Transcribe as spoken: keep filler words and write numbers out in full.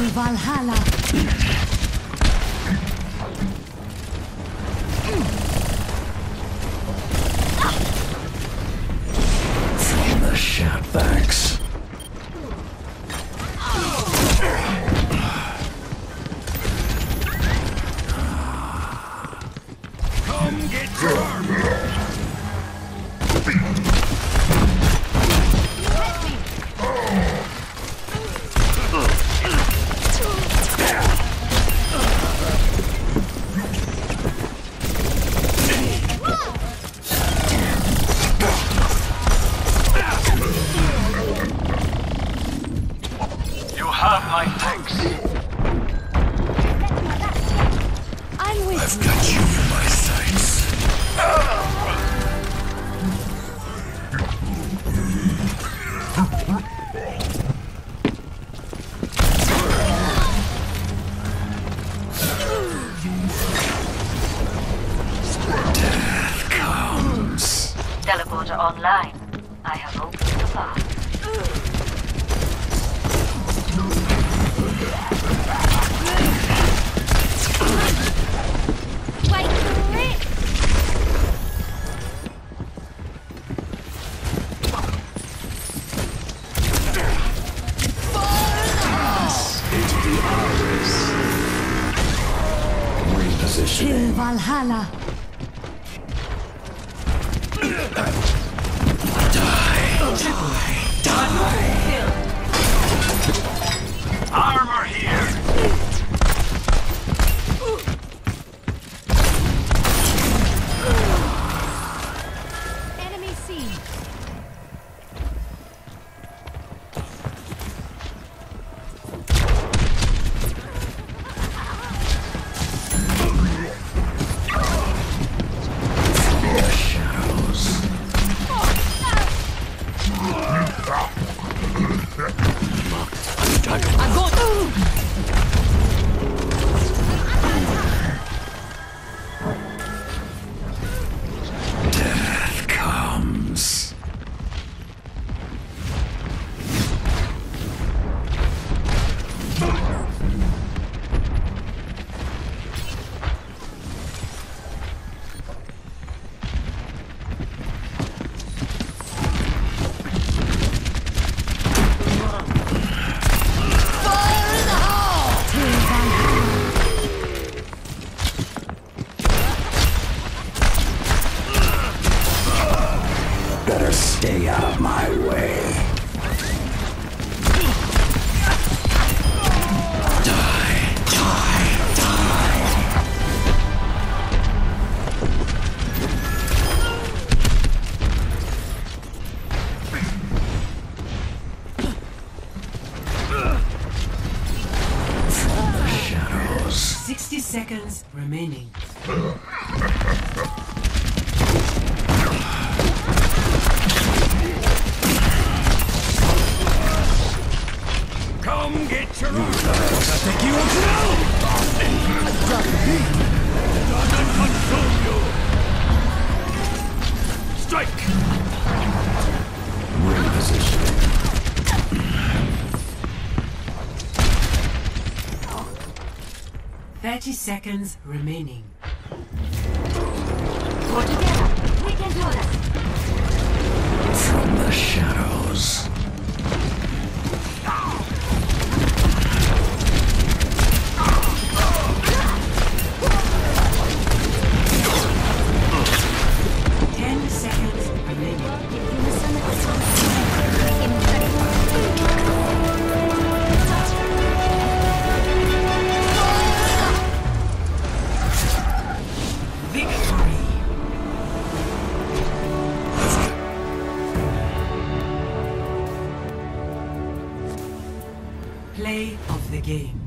Valhalla. From the shotbacks. Come get your armor. You have my thanks. I'm with I've you. got you in my sights. Death comes. Teleporter online. I have opened the path. Wait for it. Into the hours. Repositioning. To Valhalla. Armor here. Enemy seen. The shadows. I got Death comes. Better stay out of my way. Die, die, die. From the shadows. Sixty seconds remaining. Come get your armor. Doesn't consume you. Strike. Repositioning. Thirty seconds remaining. We're together. We can do this. From the shadows. Ten seconds remaining. Victory. Play of the game.